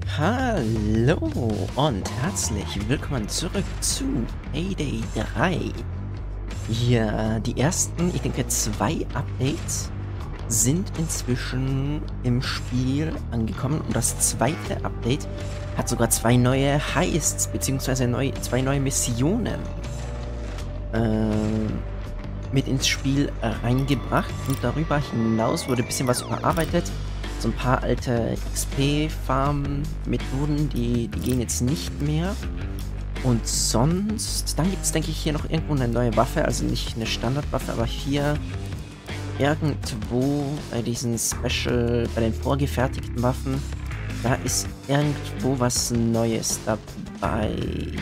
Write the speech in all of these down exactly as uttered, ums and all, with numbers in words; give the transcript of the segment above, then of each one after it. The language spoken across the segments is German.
Hallo und herzlich willkommen zurück zu Payday drei. Hier die ersten, ich denke zwei Updates sind inzwischen im Spiel angekommen und das zweite Update hat sogar zwei neue Heists bzw. Neu, zwei neue Missionen äh, mit ins Spiel reingebracht und darüber hinaus wurde ein bisschen was überarbeitet. So ein paar alte X P-Farm-Methoden, die, die gehen jetzt nicht mehr. Und sonst, dann gibt es, denke ich, hier noch irgendwo eine neue Waffe, also nicht eine Standardwaffe, aber hier irgendwo bei diesen Special, bei den vorgefertigten Waffen, da ist irgendwo was Neues dabei.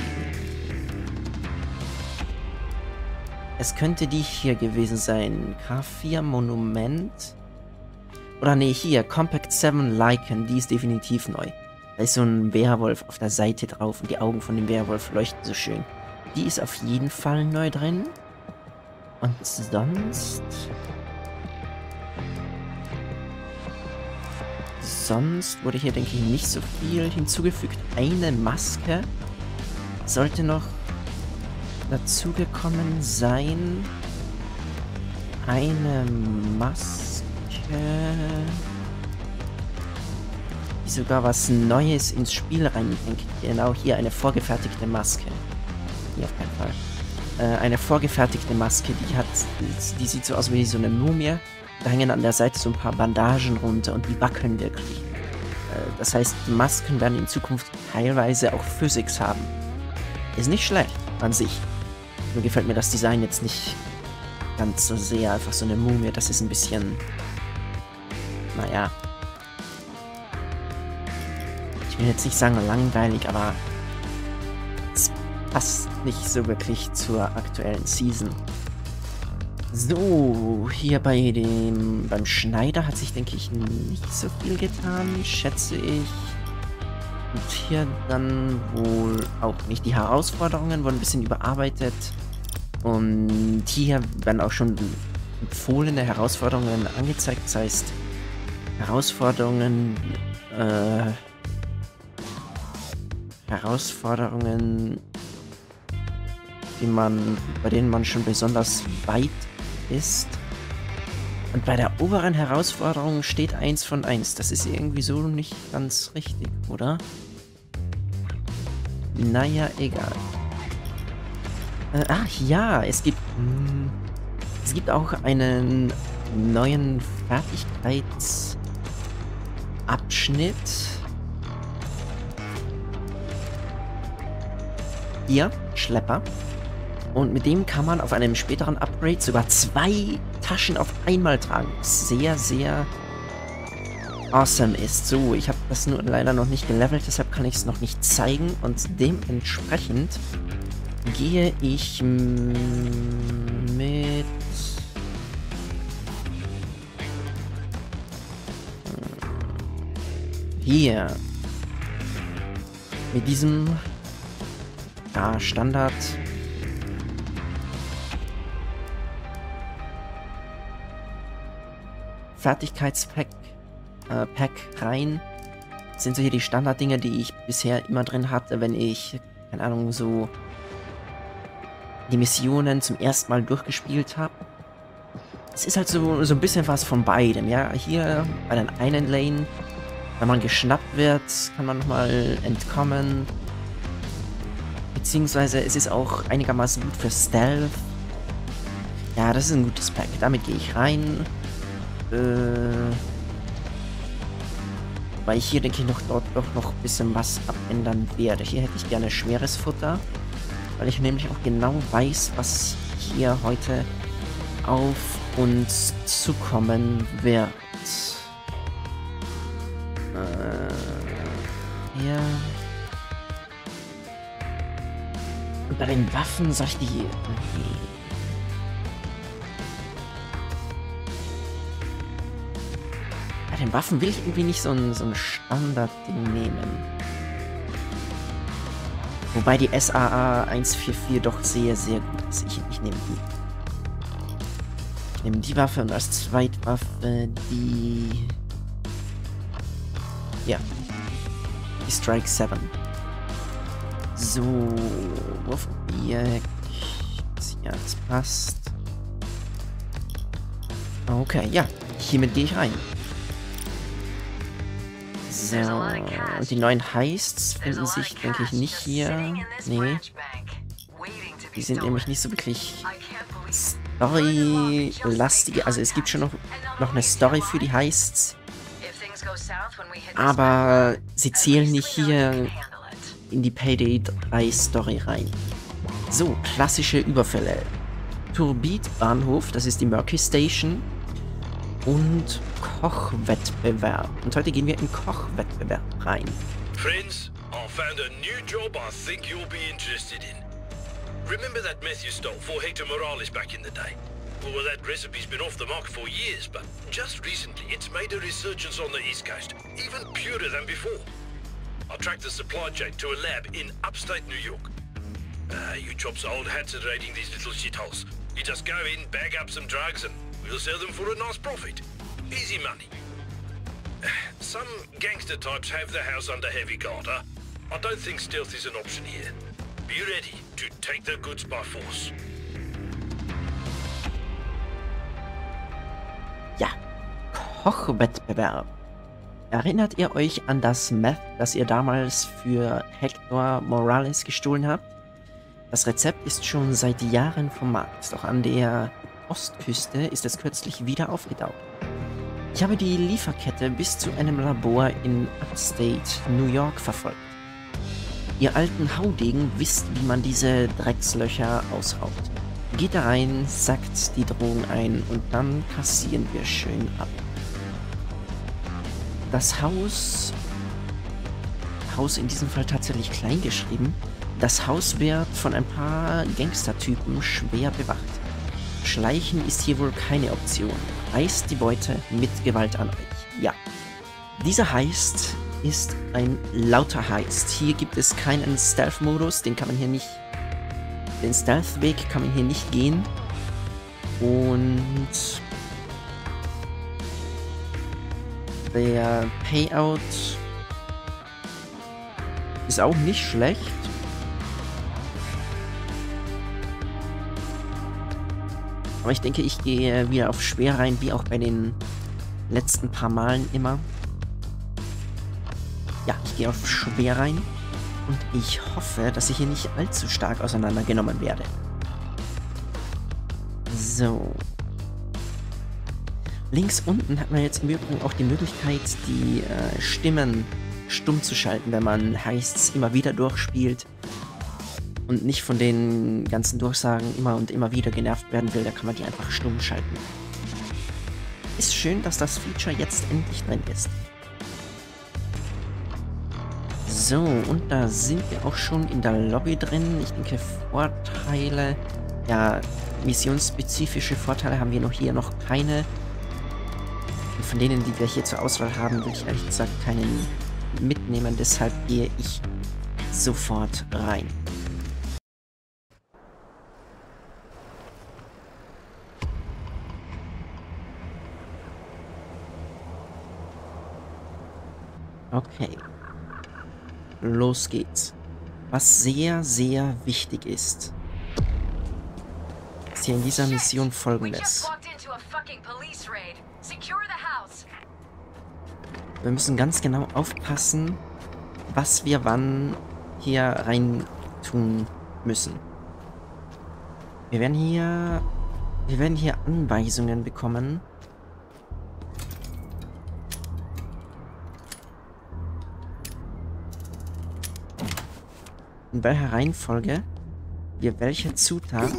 Es könnte die hier gewesen sein. K vier Monument. Oder nee, hier, Compact sieben Lycan, die ist definitiv neu. Da ist so ein Werwolf auf der Seite drauf und die Augen von dem Werwolf leuchten so schön. Die ist auf jeden Fall neu drin. Und sonst... Sonst wurde hier, denke ich, nicht so viel hinzugefügt. Eine Maske sollte noch dazugekommen sein. Eine Maske... die sogar was Neues ins Spiel reinbringt. Genau, hier eine vorgefertigte Maske. Hier auf keinen Fall. Äh, eine vorgefertigte Maske, die hat, die sieht so aus wie so eine Mumie. Da hängen an der Seite so ein paar Bandagen runter und die wackeln wirklich. Äh, das heißt, die Masken werden in Zukunft teilweise auch Physics haben. Ist nicht schlecht an sich. Nur gefällt mir das Design jetzt nicht ganz so sehr. Einfach so eine Mumie, das ist ein bisschen... Naja. Ich will jetzt nicht sagen langweilig, aber es passt nicht so wirklich zur aktuellen Season. So, hier bei dem beim Schneider hat sich, denke ich, nicht so viel getan, schätze ich. Und hier dann wohl auch nicht. Die Herausforderungen wurden ein bisschen überarbeitet. Und hier werden auch schon empfohlene Herausforderungen angezeigt. Das heißt, Herausforderungen, äh, Herausforderungen, die man, bei denen man schon besonders weit ist. Und bei der oberen Herausforderung steht eins von eins. Das ist irgendwie so nicht ganz richtig, oder? Naja, egal. Äh, ach ja, es gibt, mh, es gibt auch einen neuen Fertigkeits- Abschnitt. Hier, Schlepper. Und mit dem kann man auf einem späteren Upgrade sogar zwei Taschen auf einmal tragen. Sehr, sehr awesome ist. So, ich habe das nur leider noch nicht gelevelt, deshalb kann ich es noch nicht zeigen. Und dementsprechend gehe ich mit... Hier. Mit diesem ja, Standard Fertigkeitspack äh, Pack rein. Das sind so hier die Standarddinge, die ich bisher immer drin hatte, wenn ich, keine Ahnung, so die Missionen zum ersten Mal durchgespielt habe. Es ist halt so, so ein bisschen was von beidem, ja. Hier bei den einen Lane, wenn man geschnappt wird, kann man nochmal entkommen. Beziehungsweise es ist auch einigermaßen gut für Stealth. Ja, das ist ein gutes Pack. Damit gehe ich rein. Äh, weil ich hier, denke ich, noch dort doch noch ein bisschen was abändern werde. Hier hätte ich gerne schweres Futter. Weil ich nämlich auch genau weiß, was hier heute auf uns zukommen wird. Ja. Und bei den Waffen soll ich die... Okay. Bei den Waffen will ich irgendwie nicht so ein, so ein Standardding nehmen. Wobei die S A A hundertvierundvierzig doch sehr, sehr gut ist. Ich, ich nehme die. Ich nehme die Waffe und als Zweitwaffe die... Ja. Lucky Strike sieben. So, Wurfobjekt. Ja, das passt. Okay, ja. Hiermit gehe ich rein. So, und die neuen Heists finden sich, denke ich, nicht hier. Nee. Die sind nämlich nicht so wirklich Story-lastige. Also es gibt schon noch, noch eine Story für die Heists. Aber sie zählen nicht hier in die Payday drei Story rein. So, klassische Überfälle. Turbid-Bahnhof, das ist die Murky Station. Und Kochwettbewerb. Und heute gehen wir in Kochwettbewerb rein. Friends, I found a new job I think you'll be interested in. Remember that meth you stole for Hector Morales back in the day? Well, that recipe's been off the market for years, but just recently it's made a resurgence on the East Coast, even purer than before. I tracked the supply chain to a lab in upstate New York. Uh, you chops are old hats at raiding these little shitholes. You just go in, bag up some drugs, and we'll sell them for a nice profit. Easy money. Some gangster types have the house under heavy guard, huh? I don't think stealth is an option here. Be ready to take the goods by force. Ja, Kochwettbewerb. Erinnert ihr euch an das Meth, das ihr damals für Hector Morales gestohlen habt? Das Rezept ist schon seit Jahren vom Markt, doch an der Ostküste ist es kürzlich wieder aufgetaucht. Ich habe die Lieferkette bis zu einem Labor in Upstate New York verfolgt. Ihr alten Haudegen wisst, wie man diese Dreckslöcher ausraubt. Geht da rein, sackt die Drogen ein und dann kassieren wir schön ab. Das Haus... Haus in diesem Fall tatsächlich klein geschrieben. Das Haus wird von ein paar Gangstertypen schwer bewacht. Schleichen ist hier wohl keine Option. Reißt die Beute mit Gewalt an euch. Ja. Dieser Heist ist ein lauter Heist. Hier gibt es keinen Stealth-Modus, den kann man hier nicht... Den Stealth-Weg kann man hier nicht gehen. Und... der Payout ist auch nicht schlecht. Aber ich denke, ich gehe wieder auf schwer rein, wie auch bei den letzten paar Malen immer. Ja, ich gehe auf schwer rein. Und ich hoffe, dass ich hier nicht allzu stark auseinandergenommen werde. So. Links unten hat man jetzt im Übrigen auch die Möglichkeit, die äh, Stimmen stumm zu schalten, wenn man Heists immer wieder durchspielt und nicht von den ganzen Durchsagen immer und immer wieder genervt werden will, da kann man die einfach stumm schalten. Ist schön, dass das Feature jetzt endlich drin ist. So, und da sind wir auch schon in der Lobby drin. Ich denke, Vorteile, ja, missionsspezifische Vorteile haben wir noch hier noch keine. Und von denen, die wir hier zur Auswahl haben, will ich ehrlich gesagt keinen mitnehmen. Deshalb gehe ich sofort rein. Okay. Los geht's. Was sehr, sehr wichtig ist, ist hier in dieser Mission Folgendes. Wir müssen ganz genau aufpassen, was wir wann hier rein tun müssen. Wir werden hier, wir werden hier Anweisungen bekommen. In welcher Reihenfolge wir welche Zutat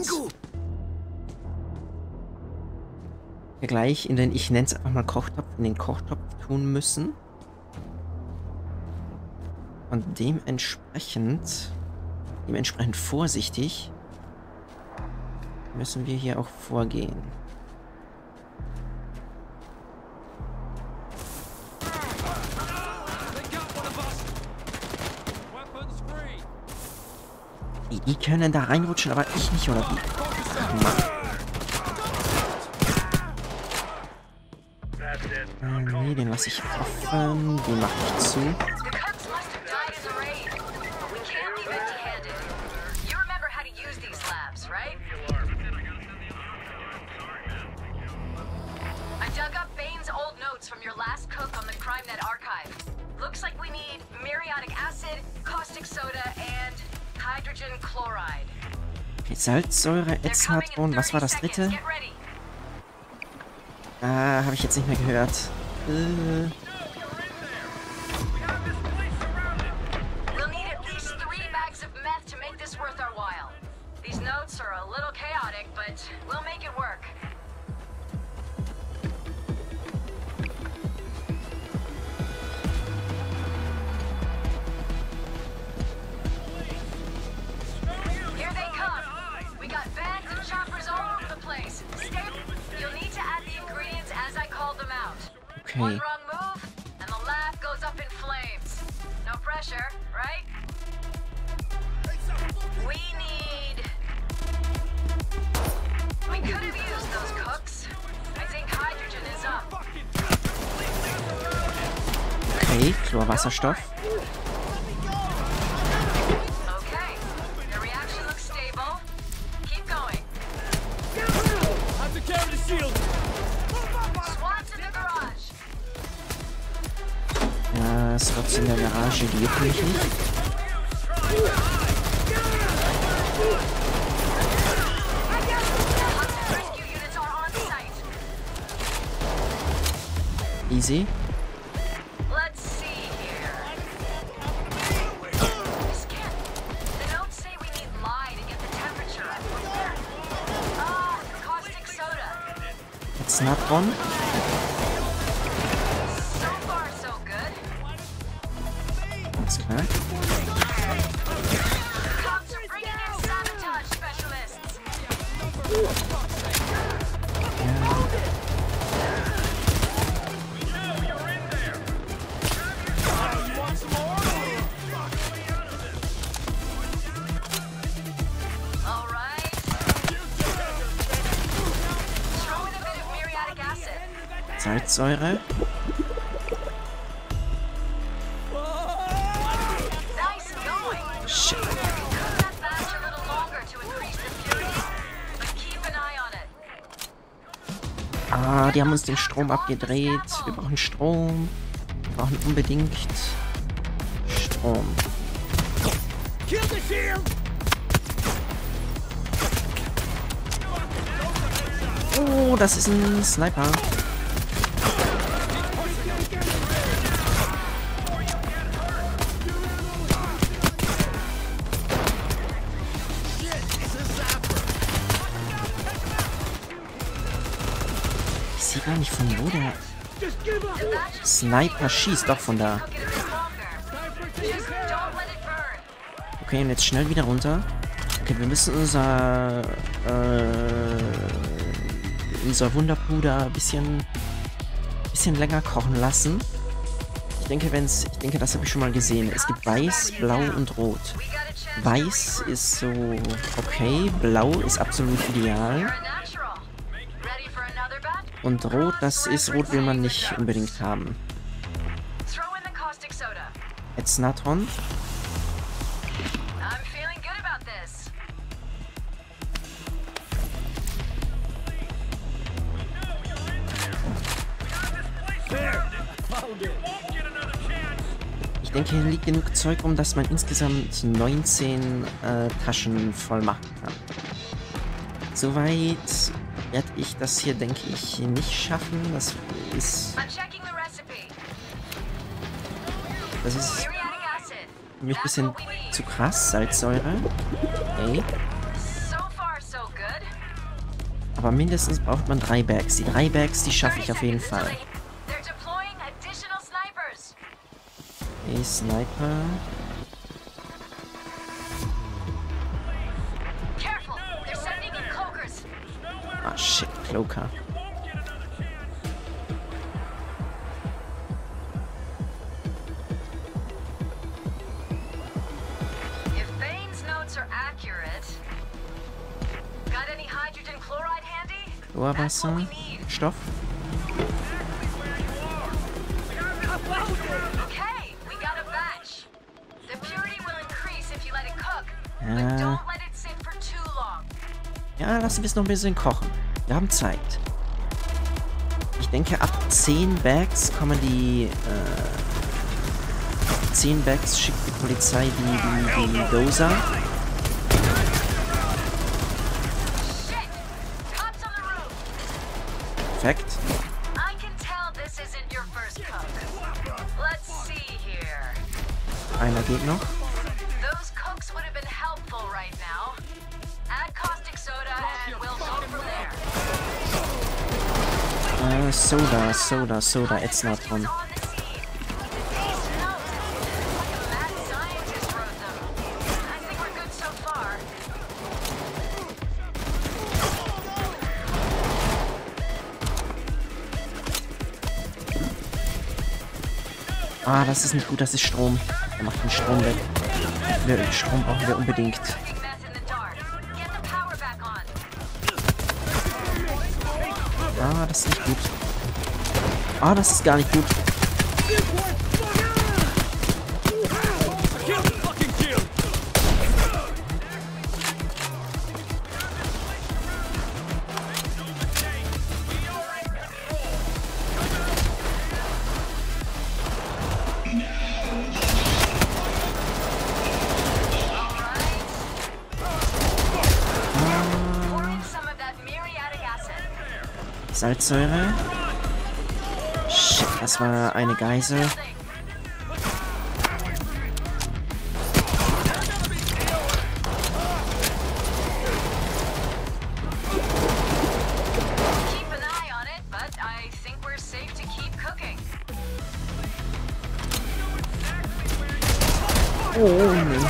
wir gleich in den, ich nenne es einfach mal Kochtopf, in den Kochtopf tun müssen. Und dementsprechend, dementsprechend vorsichtig müssen wir hier auch vorgehen. Die, die können da reinrutschen, aber ich nicht, oder wie? Ach, Mann. Äh, nee, den lasse ich offen. Den mache ich zu. from your last cook on the CrimeNet archive. Looks like we need muriatic acid, caustic soda, and hydrogen chloride. Okay, Salzsäure, Ätznatron, was war das dritte? Ah, habe ich jetzt nicht mehr gehört. Äh. We'll need at least three bags of meth to make this worth our while. These notes are a little chaotic, but we'll make it work. Here they come. We got vans and choppers all over the place. Stay. You'll need to add the ingredients as I called them out. Okay. One wrong move, and the lab goes up in flames. No pressure, right? We need... We could have used those cooks. I think hydrogen is up. Okay, Chlorwasserstoff. Okay, the reaction looks stable. Keep going. Have to carry the shield. SWAT's in the garage. Ja, Slots in der Garage, die jucken mich nicht. Rescue units are on site. Easy. Let's see here. This can't. The notes say we need lye to get the temperature up. Ah, caustic soda. Ätznatron. So far, so good. Alles klar. Cops are bringing in sabotage specialists. All right. Throw in a bit of muriatic acid. Salzsäure. Nice going. Shit. Cook that batch a little longer to increase the purity, but keep an eye on it. Ah, die haben uns den Strom abgedreht. Wir brauchen Strom. Wir brauchen unbedingt Strom. Kill the shield. Oh, das ist ein Sniper. Ich sehe gar nicht, von wo der Sniper schießt. Doch, von da. Cook it a bit longer. Just don't let it burn. Okay, und jetzt schnell wieder runter. Okay, wir müssen unser äh, unser Wunderpuder ein bisschen, bisschen länger kochen lassen. Ich denke, wenn's, ich denke, das habe ich schon mal gesehen. Es gibt Weiß, Blau und Rot. We got a chance. Weiß ist so okay, Blau ist absolut ideal. You're a natural. Ready for another batch? Und Rot, das ist, Rot will man nicht unbedingt haben. Throw in the caustic soda. Ätznatron. I'm feeling good about this. There. Found it. Ich denke, hier liegt genug Zeug rum, dass man insgesamt neunzehn äh, Taschen voll machen kann. Soweit werde ich das hier, denke ich, nicht schaffen. Das ist, I'm checking the recipe. das ist Muriatic acid. für mich ein That's bisschen what we need. zu krass. Salzsäure. Okay. So far, so good. Aber mindestens braucht man drei Bags. Die drei Bags, die schaffe ich auf jeden thirty Fall. seconds until they- They're deploying additional snipers. Okay, Sniper. Careful, they're sending in cloakers. Ah, shit, Cloaker. If Bane's notes are accurate, got any hydrogen chloride handy? That's what we Chlorwasser. need. Stoff. Okay, we got a batch. The purity will increase if you let it cook, but Ja. don't let it sit for too long. Ja, lassen wir es noch ein bisschen kochen. Wir haben Zeit. Ich denke, ab zehn Bags kommen die, äh, zehn Bags schickt die Polizei die, die, die Dozer. Perfekt. Einer geht noch. Uh, soda, soda, soda, it's not fun. Ah, das ist nicht gut, das ist Strom. Er macht den Strom weg. Wir, Strom brauchen wir unbedingt. Ah, das ist nicht gut. Ah, das ist gar nicht gut. Salzsäure. Shit, das war eine Geisel. Oh, nee.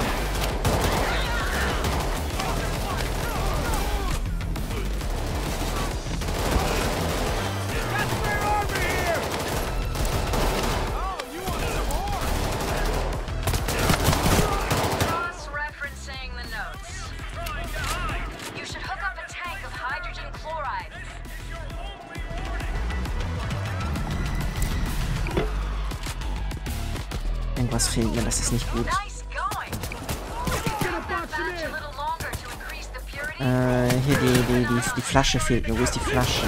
Irgendwas fehlt mir, das ist nicht gut. Äh, hier die, die, die, die Flasche fehlt mir. Wo ist die Flasche?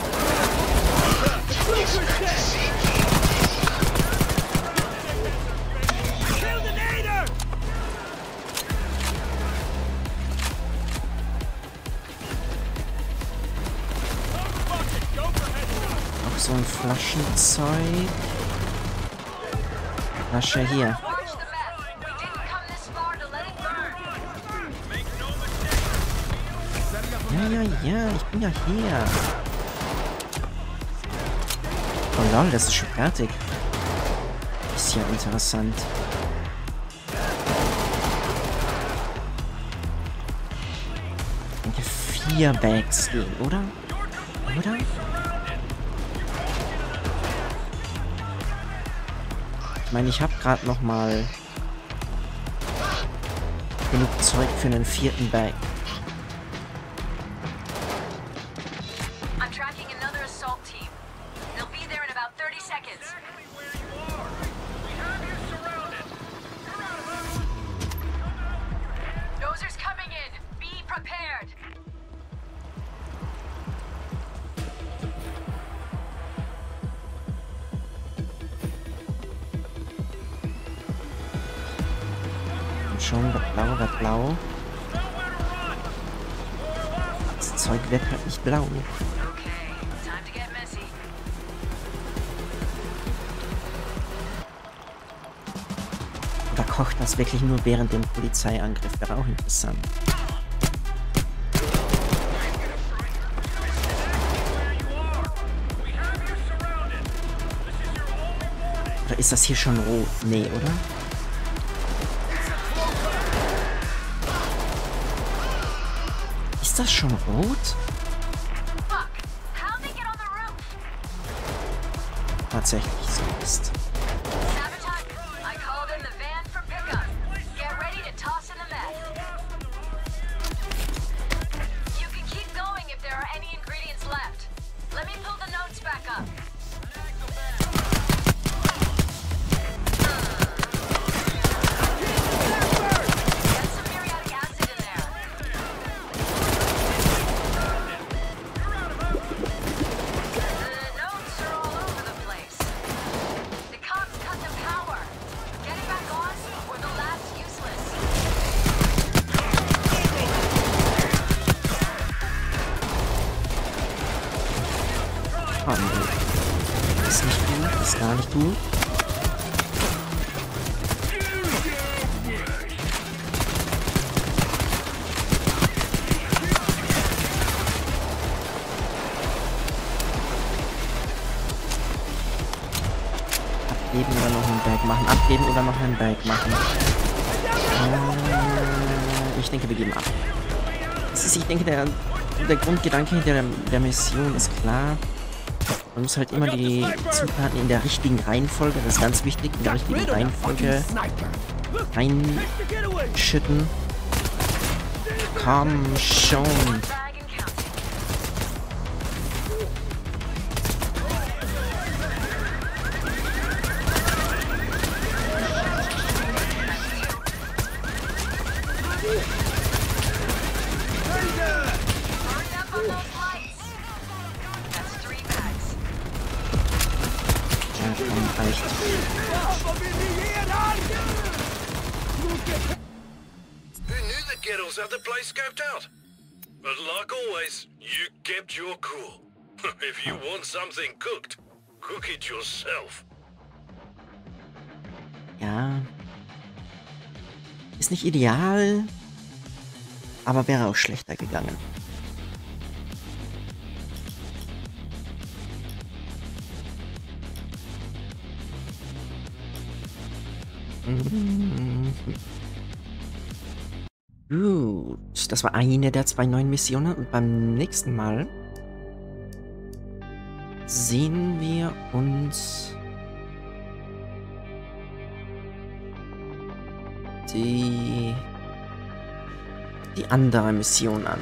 Auch so ein Flaschenzeug. Flasche hier. Ja, ja, ja, ich bin ja hier. Oh lol, das ist schon fertig. Ist ja interessant. Ich denke, vier Bags gehen, oder? Oder? Ich meine, ich habe gerade noch mal genug Zeug für einen vierten Bag. Schon, wird blau, wird blau. Das Zeug wird halt nicht blau. Oder kocht das wirklich nur während dem Polizeiangriff? Wäre auch interessant. Oder ist das hier schon rot? Nee, oder? Ist das schon rot? Tatsächlich so ist. gar nicht gut. Abgeben oder noch einen Berg machen. Abgeben oder noch einen Berg machen. Äh, ich denke, wir geben ab. Das ist, ich denke, der, der Grundgedanke der, der Mission ist klar. Man muss halt immer die Zutaten in der richtigen Reihenfolge, das ist ganz wichtig, in der richtigen Reihenfolge reinschütten. Komm schon. Reicht. Who knew the ghettos had the place scoped out? But like always, you kept your cool. If you want something cooked, cook it yourself. Ja. Ist nicht ideal, aber wäre auch schlechter gegangen. Gut, das war eine der zwei neuen Missionen und beim nächsten Mal sehen wir uns die die andere Mission an.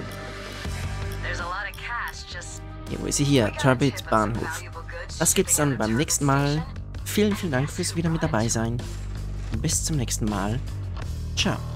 Hier, wo ist sie? Hier, Turbid Bahnhof. Das gibt's dann beim nächsten Mal. Vielen, vielen Dank fürs wieder mit dabei sein. Bis zum nächsten Mal. Ciao.